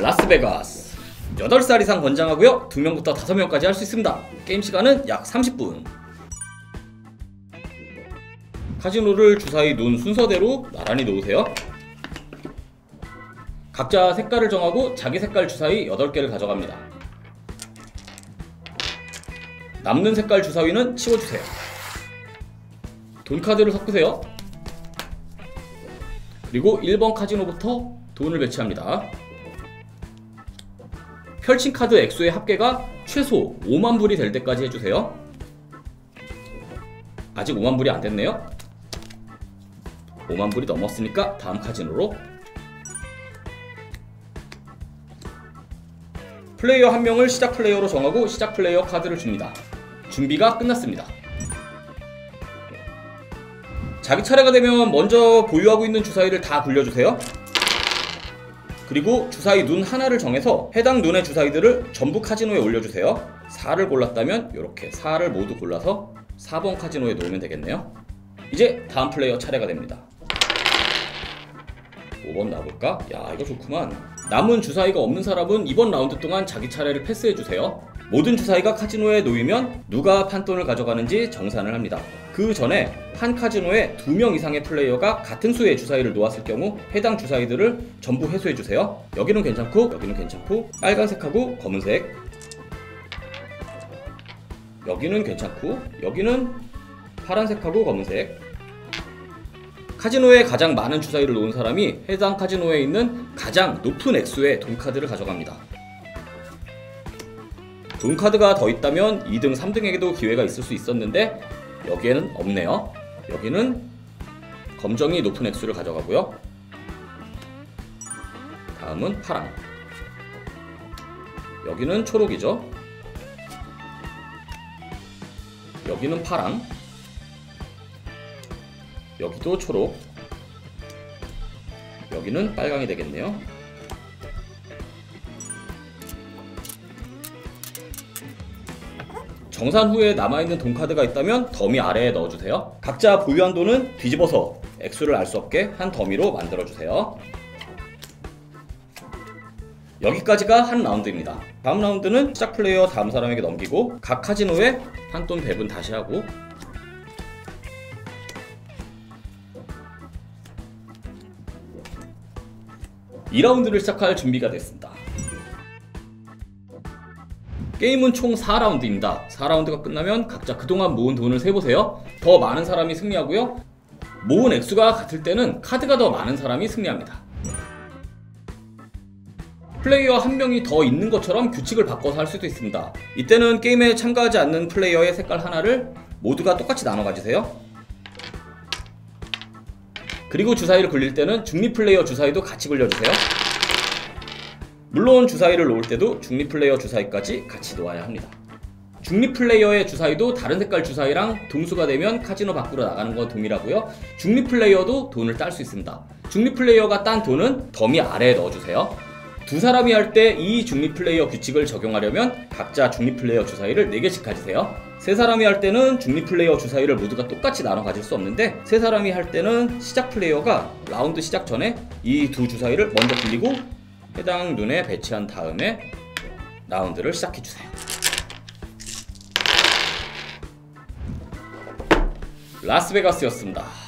라스베가스 8살 이상 권장하고요. 2명부터 5명까지 할 수 있습니다. 게임 시간은 약 30분. 카지노를 주사위 놓은 순서대로 나란히 놓으세요. 각자 색깔을 정하고 자기 색깔 주사위 8개를 가져갑니다. 남는 색깔 주사위는 치워주세요. 돈카드를 섞으세요. 그리고 1번 카지노부터 돈을 배치합니다. 펼친 카드 액수의 합계가 최소 50,000불이 될 때까지 해주세요. 아직 50,000불이 안 됐네요. 50,000불이 넘었으니까 다음 카지노로. 플레이어 1명을 시작 플레이어로 정하고 시작 플레이어 카드를 줍니다. 준비가 끝났습니다. 자기 차례가 되면 먼저 보유하고 있는 주사위를 다 굴려주세요. 그리고 주사위 눈 하나를 정해서 해당 눈의 주사위들을 전부 카지노에 올려주세요. 4를 골랐다면 이렇게 4를 모두 골라서 4번 카지노에 놓으면 되겠네요. 이제 다음 플레이어 차례가 됩니다. 5번 놔볼까? 야, 이거 좋구만. 남은 주사위가 없는 사람은 이번 라운드 동안 자기 차례를 패스해주세요. 모든 주사위가 카지노에 놓이면 누가 판돈을 가져가는지 정산을 합니다. 그 전에 한 카지노에 2명 이상의 플레이어가 같은 수의 주사위를 놓았을 경우 해당 주사위들을 전부 회수해주세요. 여기는 괜찮고 여기는 괜찮고, 빨간색하고 검은색, 여기는 괜찮고 여기는 파란색하고 검은색. 카지노에 가장 많은 주사위를 놓은 사람이 해당 카지노에 있는 가장 높은 액수의 돈카드를 가져갑니다. 돈카드가 더 있다면 2등, 3등에게도 기회가 있을 수 있었는데 여기에는 없네요. 여기는 검정이 높은 액수를 가져가고요. 다음은 파랑. 여기는 초록이죠. 여기는 파랑. 여기도 초록. 여기는 빨강이 되겠네요. 정산 후에 남아있는 돈카드가 있다면 더미 아래에 넣어주세요. 각자 보유한 돈은 뒤집어서 액수를 알 수 없게 한 더미로 만들어주세요. 여기까지가 한 라운드입니다. 다음 라운드는 시작 플레이어 다음 사람에게 넘기고 각 카지노에 판돈 배분 다시 하고, 이 라운드를 시작할 준비가 됐습니다. 게임은 총 4라운드입니다. 4라운드가 끝나면 각자 그동안 모은 돈을 세보세요. 더 많은 사람이 승리하고요. 모은 액수가 같을 때는 카드가 더 많은 사람이 승리합니다. 플레이어 1명이 더 있는 것처럼 규칙을 바꿔서 할 수도 있습니다. 이때는 게임에 참가하지 않는 플레이어의 색깔 하나를 모두가 똑같이 나눠 가지세요. 그리고 주사위를 굴릴 때는 중립 플레이어 주사위도 같이 굴려주세요. 물론 주사위를 놓을 때도 중립 플레이어 주사위까지 같이 놓아야 합니다. 중립 플레이어의 주사위도 다른 색깔 주사위랑 동수가 되면 카지노 밖으로 나가는 건 동일하고요. 중립 플레이어도 돈을 딸 수 있습니다. 중립 플레이어가 딴 돈은 더미 아래에 넣어주세요. 두 사람이 할 때 이 중립 플레이어 규칙을 적용하려면 각자 중립 플레이어 주사위를 4개씩 가지세요. 세 사람이 할 때는 중립 플레이어 주사위를 모두가 똑같이 나눠 가질 수 없는데, 세 사람이 할 때는 시작 플레이어가 라운드 시작 전에 이 두 주사위를 먼저 굴리고 해당 눈에 배치한 다음에 라운드를 시작해주세요. 라스베가스였습니다.